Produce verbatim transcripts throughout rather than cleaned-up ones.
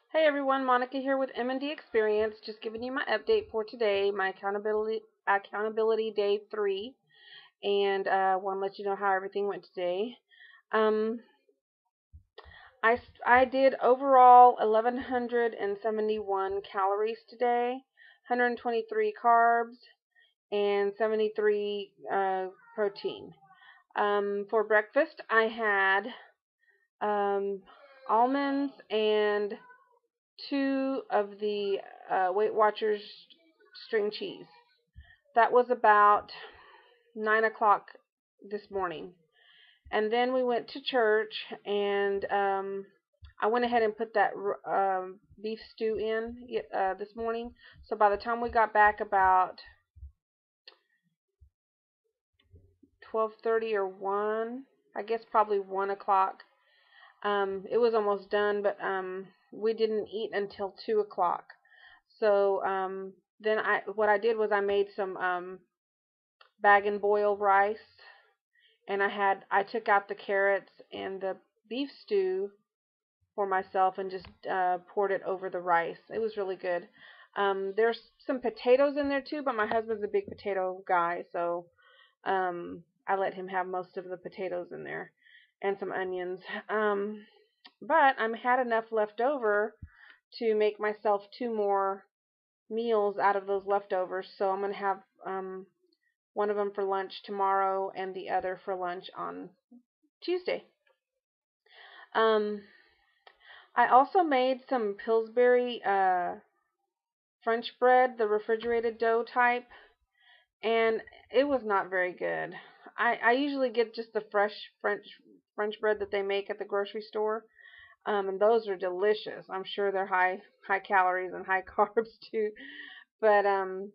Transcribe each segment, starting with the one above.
Hey everyone, Monica here with M and D Experience, just giving you my update for today, my accountability accountability day three, and uh, want to let you know how everything went today. Um, I I did overall eleven seventy-one calories today, one hundred twenty-three carbs, and seventy-three uh, protein. Um, for breakfast, I had um, almonds and two of the uh, Weight Watchers string cheese. That was about nine o'clock this morning. And then we went to church, and um, I went ahead and put that um, beef stew in uh, this morning. So by the time we got back about twelve thirty or one, I guess probably one o'clock, um, it was almost done, but um, we didn't eat until two o'clock. So um, then I what I did was I made some um, bag and boil rice, and I had I took out the carrots and the beef stew for myself and just uh, poured it over the rice. It was really good. Um, there's some potatoes in there too, but my husband's a big potato guy, so um, I let him have most of the potatoes in there and some onions. Um, but I had enough left over to make myself two more meals out of those leftovers. So I'm going to have um, one of them for lunch tomorrow and the other for lunch on Tuesday. Um, I also made some Pillsbury uh, French bread, the refrigerated dough type, and it was not very good. I, I usually get just the fresh French French bread that they make at the grocery store, um, and those are delicious. I'm sure they're high high calories and high carbs too, but um,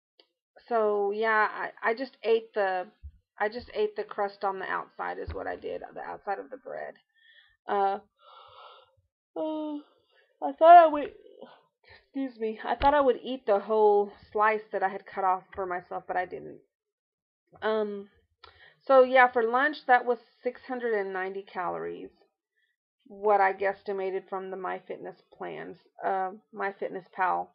so yeah, I, I just ate the I just ate the crust on the outside is what I did, the outside of the bread. Uh, oh, I thought I would excuse me. I thought I would eat the whole slice that I had cut off for myself, but I didn't. Um, so yeah, for lunch that was six hundred ninety calories. What I guesstimated from the MyFitness plans, uh, MyFitnessPal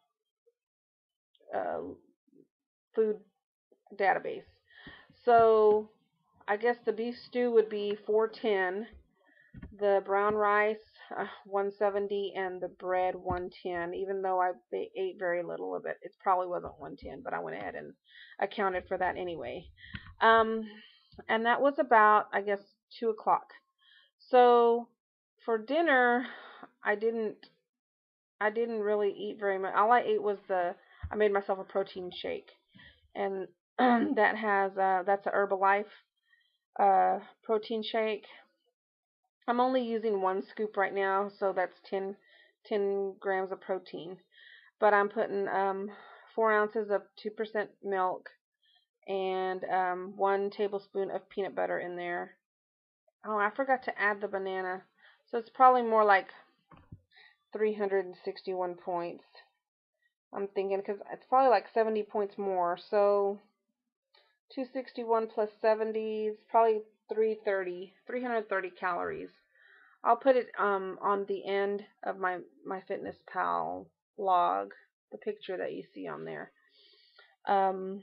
uh, food database. So I guess the beef stew would be four ten, the brown rice uh, one seventy, and the bread one ten. Even though I ate very little of it, it probably wasn't one ten, but I went ahead and accounted for that anyway. Um, and that was about, I guess, two o'clock. So for dinner, I didn't I didn't really eat very much. All I ate was the I made myself a protein shake, and that has uh, that's a Herbalife uh, protein shake. I'm only using one scoop right now, so that's ten, ten grams of protein. But I'm putting um, four ounces of two percent milk and um, one tablespoon of peanut butter in there. Oh, I forgot to add the banana. So it's probably more like three hundred sixty-one points. I'm thinking because it's probably like seventy points more. So two hundred sixty-one plus seventy is probably three hundred thirty, three hundred thirty calories. I'll put it um on the end of my my Fitness Pal log, the picture that you see on there. Um,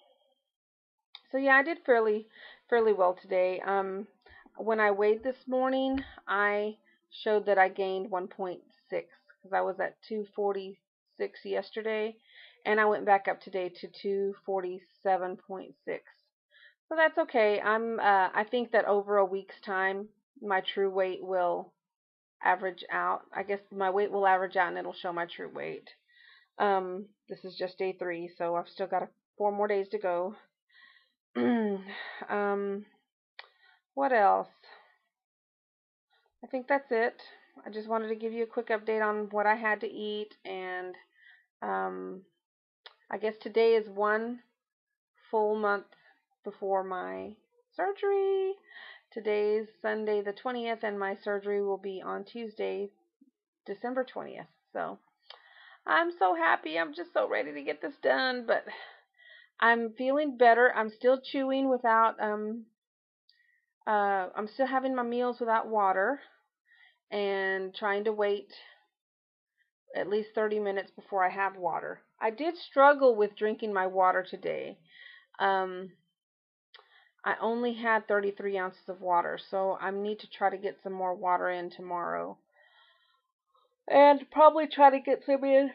so yeah, I did fairly fairly well today. Um, when I weighed this morning, I showed that I gained one point six because I was at two forty-six yesterday, and I went back up today to two forty-seven point six. So that's okay. I'm uh, I think that over a week's time, my true weight will average out. I guess my weight will average out and it'll show my true weight. Um, this is just day three, so I've still got a, four more days to go. um, what else? I think that's it. I just wanted to give you a quick update on what I had to eat, and um, I guess today is one full month before my surgery. Today's Sunday the twentieth, and my surgery will be on Tuesday, December twentieth. So I'm so happy. I'm just so ready to get this done, but I'm feeling better. I'm still chewing without um uh I'm still having my meals without water and trying to wait at least thirty minutes before I have water. I did struggle with drinking my water today. Um, I only had thirty-three ounces of water, so I need to try to get some more water in tomorrow. And probably try to get some in,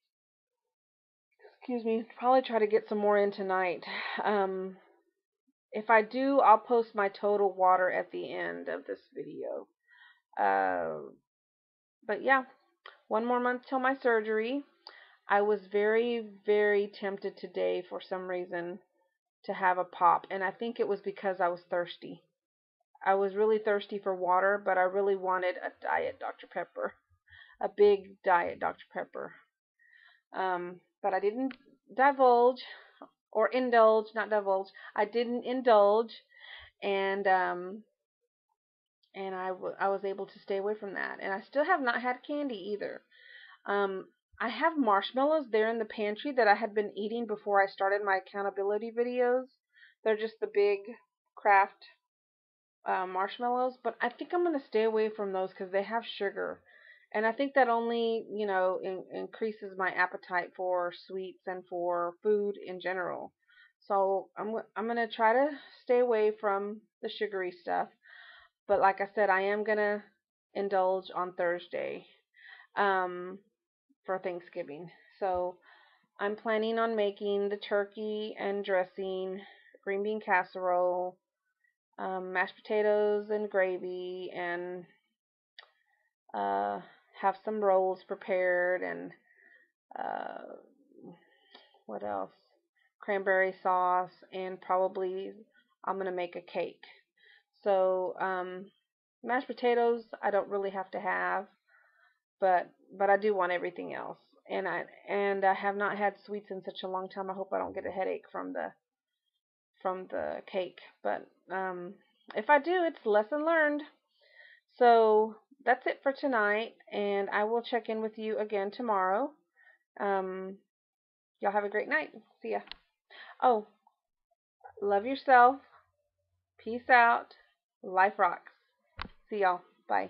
excuse me, probably try to get some more in tonight. Um, if I do, I'll post my total water at the end of this video. Uh, but yeah, one more month till my surgery. I was very, very tempted today for some reason to have a pop, and I think it was because I was thirsty. I was really thirsty for water, but I really wanted a diet Doctor Pepper, a big diet Doctor Pepper. Um, but I didn't divulge or indulge, not divulge. I didn't indulge, and um, and I, w- I was able to stay away from that. And I still have not had candy either. Um, I have marshmallows there in the pantry that I had been eating before I started my accountability videos. They're just the big Kraft uh, marshmallows, but I think I'm going to stay away from those because they have sugar. And I think that only, you know, in, increases my appetite for sweets and for food in general. So I'm I'm going to try to stay away from the sugary stuff. But like I said, I am going to indulge on Thursday um, for Thanksgiving. So I'm planning on making the turkey and dressing, green bean casserole, um, mashed potatoes and gravy, and uh, have some rolls prepared, and uh, what else? Cranberry sauce, and probably I'm going to make a cake. So, um, mashed potatoes I don't really have to have, but but I do want everything else. And I and I have not had sweets in such a long time. I hope I don't get a headache from the from the cake. But um, if I do, it's lesson learned. So that's it for tonight, and I will check in with you again tomorrow. Um, y'all have a great night. See ya. Oh, love yourself. Peace out. Life rocks. See y'all. Bye.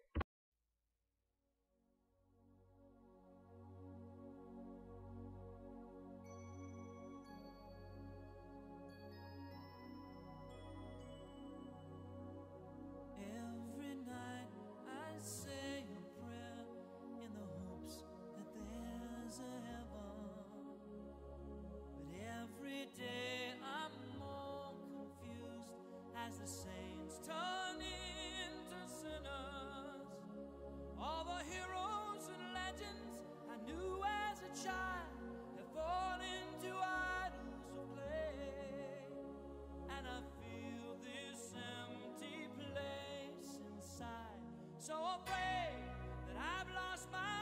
Every night I say a prayer in the hopes that there's a heaven. But every day I'm more confused as the saints turn into sinners. All the heroes and legends I knew as a child have fallen into idols of clay. And I feel this empty place inside, so afraid that I've lost my